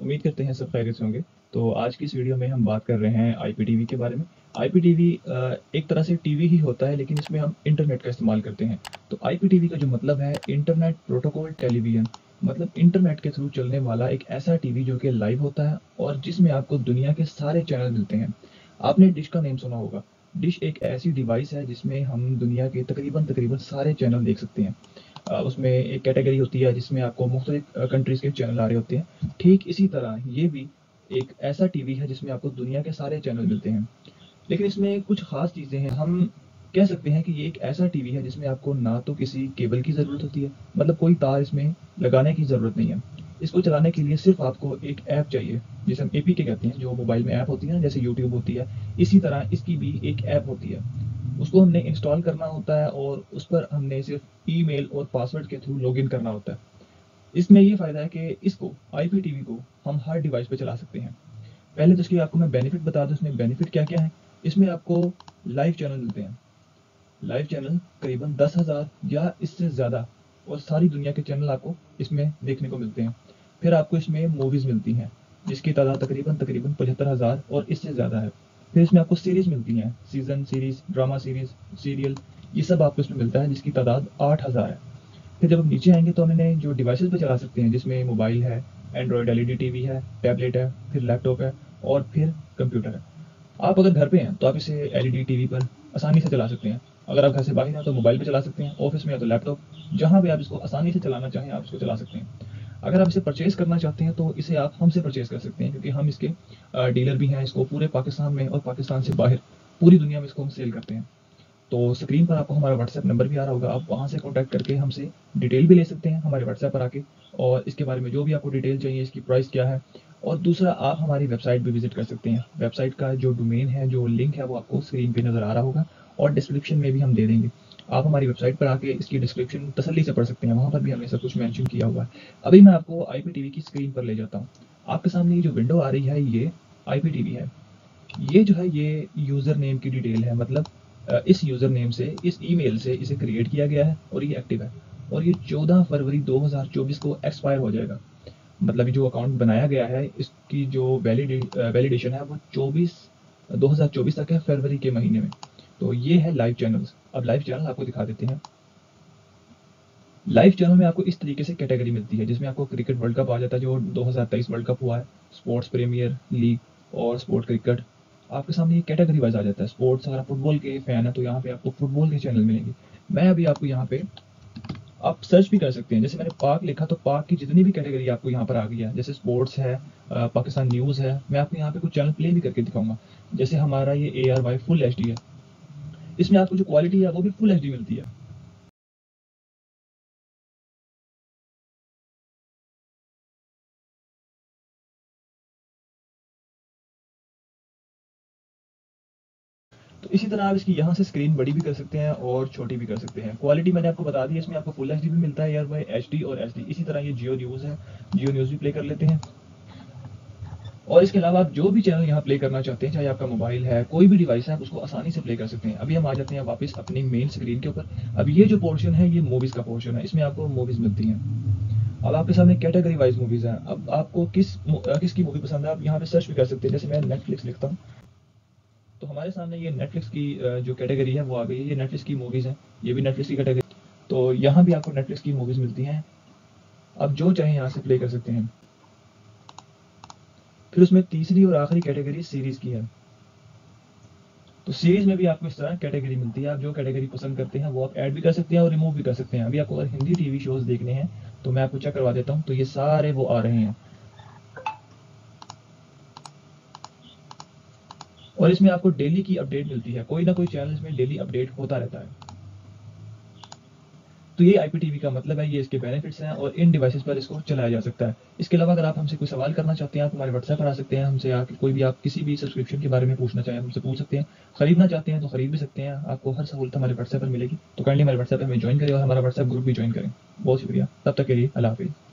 उम्मीद करते हैं सब खैरियत से होंगे। तो आज की इस वीडियो में हम बात कर रहे हैं आईपीटीवी के बारे में। आईपीटीवी एक तरह से टीवी ही होता है, लेकिन इसमें हम इंटरनेट का इस्तेमाल करते हैं। तो आईपीटीवी का जो मतलब है इंटरनेट प्रोटोकॉल टेलीविज़न, मतलब इंटरनेट के थ्रू चलने वाला एक ऐसा टीवी जो कि लाइव होता है और जिसमें आपको दुनिया के सारे चैनल मिलते हैं। आपने डिश का नेम सुना होगा। डिश एक ऐसी डिवाइस है जिसमें हम दुनिया के तकरीबन तकरीबन सारे चैनल देख सकते हैं। उसमें एक कैटेगरी होती है जिसमें आपको मुख्तलिफ कंट्रीज़ के चैनल आ रहे होते हैं। ठीक इसी तरह ये भी एक ऐसा टीवी है जिसमें आपको दुनिया के सारे चैनल मिलते हैं। लेकिन इसमें कुछ ख़ास चीज़ें हैं। हम कह सकते हैं कि ये एक ऐसा टीवी है जिसमें आपको ना तो किसी केबल की ज़रूरत होती है, मतलब कोई तार इसमें लगाने की ज़रूरत नहीं है। इसको चलाने के लिए सिर्फ़ आपको एक ऐप चाहिए, जिसे हम एपीके कहते हैं, जो मोबाइल में ऐप होती है ना, जैसे यूट्यूब होती है, इसी तरह इसकी भी एक ऐप होती है। उसको हमने इंस्टॉल करना होता है और उस पर हमने सिर्फ़ ईमेल और पासवर्ड के थ्रू लॉगिन करना होता है। इसमें ये फ़ायदा है कि इसको आईपीटीवी को हम हर डिवाइस पे चला सकते हैं। पहले तो इसकी आपको मैं बेनिफिट बता दूँ, इसमें बेनिफिट क्या-क्या है। इसमें आपको लाइव चैनल मिलते हैं। लाइव चैनल करीबन 10,000 या इससे ज़्यादा, और सारी दुनिया के चैनल आपको इसमें देखने को मिलते हैं। फिर आपको इसमें मूवीज़ मिलती हैं, जिसकी तादाद तकरीबन तकरीबन 75,000 और इससे ज़्यादा है। फिर इसमें आपको सीरीज़ मिलती हैं, season series, drama series, serial, ये सब आपको इसमें मिलता है, जिसकी तादाद 8,000 है। फिर जब हम नीचे आएँगे तो हम इन्हें जो डिवाइसेज़ पे चला सकते हैं, जिसमें मोबाइल है, एंड्रॉयड एलईडी टीवी है, टैबलेट है, फिर लैपटॉप है और फिर कंप्यूटर है। आप अगर घर पे हैं तो आप इसे एलईडी टीवी पर आसानी से चला सकते हैं। अगर आप घर से बाहर हैं तो मोबाइल पे चला सकते हैं, ऑफिस में है तो लैपटॉप, जहाँ भी आप इसको आसानी से चलाना चाहें आप इसको चला सकते हैं। अगर आप इसे परचेज़ करना चाहते हैं तो इसे आप हमसे परचेज़ कर सकते हैं, क्योंकि हम इसके डीलर भी हैं। इसको पूरे पाकिस्तान में और पाकिस्तान से बाहर पूरी दुनिया में इसको हम सेल करते हैं। तो स्क्रीन पर आपको हमारा व्हाट्सएप नंबर भी आ रहा होगा, आप वहाँ से कॉन्टैक्ट करके हमसे डिटेल भी ले सकते हैं हमारे व्हाट्सएप पर आके, और इसके बारे में जो भी आपको डिटेल चाहिए, इसकी प्राइस क्या है। और दूसरा, आप हमारी वेबसाइट भी विज़िट कर सकते हैं। वेबसाइट का जो डोमेन है, जो लिंक है, वो आपको स्क्रीन पे नज़र आ रहा होगा और डिस्क्रिप्शन में भी हम दे देंगे। आप हमारी वेबसाइट पर आके इसकी डिस्क्रिप्शन तसल्ली से पढ़ सकते हैं, वहाँ पर भी हमने सब कुछ मेंशन किया हुआ है। अभी मैं आपको आईपीटीवी की स्क्रीन पर ले जाता हूँ। आपके सामने ये जो विंडो आ रही है, ये आईपीटीवी है। ये जो है ये यूज़र नेम की डिटेल है, मतलब इस यूज़र नेम से, इस ईमेल से इसे क्रिएट किया गया है और ये एक्टिव है। और ये 14 फरवरी 2024 को एक्सपायर हो जाएगा। मतलब ये जो अकाउंट बनाया गया है, इसकी जो वैलिडेशन है वो 2024 तक है, फरवरी के महीने में। तो ये है लाइव चैनल्स। अब लाइव चैनल आपको दिखा देते हैं। लाइव चैनल में आपको इस तरीके से कैटेगरी मिलती है, जिसमें आपको क्रिकेट वर्ल्ड कप आ जाता है, जो 2023 वर्ल्ड कप हुआ है, स्पोर्ट्स प्रीमियर लीग और स्पोर्ट क्रिकेट। आपके सामने ये कैटेगरी वाइज आ जाता है। स्पोर्ट्स, अगर आप फुटबॉल के फैन हैं तो यहाँ पे आपको फुटबॉल के चैनल मिलेंगे। मैं अभी आपको यहाँ पे, आप सर्च भी कर सकते हैं, जैसे मैंने पाक लिखा तो पाक की जितनी भी कैटेगरी आपको यहाँ पर आ गई है। जैसे स्पोर्ट्स है, पाकिस्तान न्यूज़ है। मैं आपको यहाँ पे कुछ चैनल प्ले भी करके दिखाऊंगा। जैसे हमारा ये ARY फुल HD है, इसमें आपको जो क्वालिटी है वो भी फुल HD मिलती है। तो इसी तरह आप इसकी यहाँ से स्क्रीन बड़ी भी कर सकते हैं और छोटी भी कर सकते हैं। क्वालिटी मैंने आपको बता दी है, इसमें आपको फुल HD भी मिलता है यार भाई, HD और SD। इसी तरह ये जियो न्यूज़ है, जियो न्यूज़ भी प्ले कर लेते हैं। और इसके अलावा आप जो भी चैनल यहाँ प्ले करना चाहते हैं, चाहे आपका मोबाइल है, कोई भी डिवाइस है, आप उसको आसानी से प्ले कर सकते हैं। अभी हम आ जाते हैं वापस अपनी मेन स्क्रीन के ऊपर। अब ये जो पोर्शन है, ये मूवीज़ का पोर्शन है, इसमें आपको मूवीज़ मिलती हैं। अब आपके सामने कैटेगरी वाइज मूवीज़ हैं। अब आपको किसकी मूवी पसंद है, आप यहाँ पे सर्च भी कर सकते हैं। जैसे मैं नेटफ्लिक्स लिखता हूँ तो हमारे सामने ये नेटफ्लिक्स की जो कैटेगरी है वो आ गई है। ये नेटफ्लिक्स की मूवीज़ हैं, ये भी नेटफ्लिक्स की कैटेगरी। तो यहाँ भी आपको नेटफ्लिक्स की मूवीज़ मिलती हैं। आप जो चाहें यहाँ से प्ले कर सकते हैं। फिर उसमें तीसरी और आखिरी कैटेगरी सीरीज़ की है। तो सीरीज़ में भी आपको इस तरह कैटेगरी मिलती है। आप जो कैटेगरी पसंद करते हैं वो आप ऐड भी कर सकते हैं और रिमूव भी कर सकते हैं। अभी आपको अगर हिंदी टीवी शोज़ देखने हैं तो मैं आपको चेक करवा देता हूँ। तो ये सारे वो आ रहे हैं, और इसमें आपको डेली की अपडेट मिलती है। कोई ना कोई चैनल इसमें डेली अपडेट होता रहता है। तो ये आईपीटीवी का मतलब है, ये इसके बेनिफिट्स हैं और इन डिवाइसेस पर इसको चलाया जा सकता है। इसके अलावा अगर आप हमसे कोई सवाल करना चाहते हैं, आप हमारे व्हाट्सएप पर आ सकते हैं। हमसे आके कोई भी, आप किसी भी सब्सक्रिप्शन के बारे में पूछना चाहें हमसे पूछ सकते हैं। खरीदना चाहते हैं तो खरीद भी सकते हैं। आपको हर सहूलत हमारे व्हाट्सएप पर मिलेगी। तो काइंडली हमारे व्हाट्सएप पर हमें ज्वाइन करें और हमारा व्हाट्सएप ग्रुप भी ज्वाइन करें। बहुत शुक्रिया। तब तक के लिए अल्लाह हाफिज़।